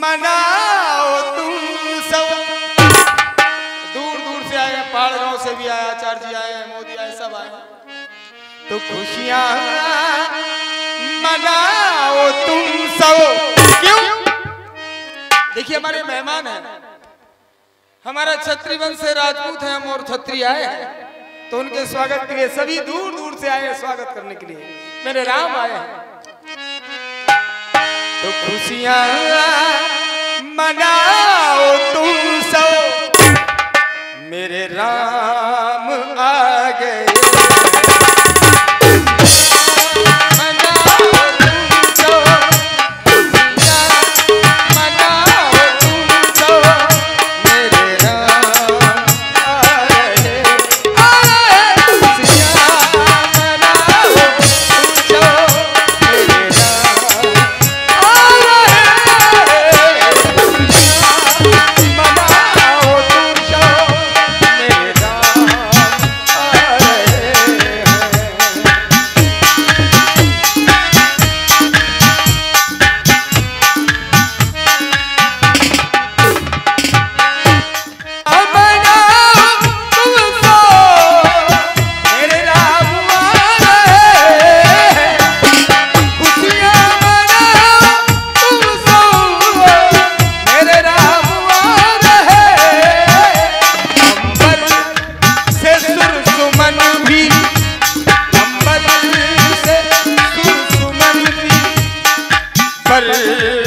मनाओ तुम सब। दूर दूर से आए, पहाड़ गांव से भी आए, आचार्य जी आए, मोदी आए, सब आए। तो खुशियां मनाओ तुम सब। क्यों? देखिए हमारे मेहमान हैं, हमारा क्षत्रिय वंश से राजपूत हैं हम और क्षत्रिय आए हैं, तो उनके स्वागत के लिए सभी दूर दूर से आए हैं स्वागत करने के लिए। मेरे राम आए हैं, तो खुशियां मनाओ तुम सब, मेरे राम आ गए। पर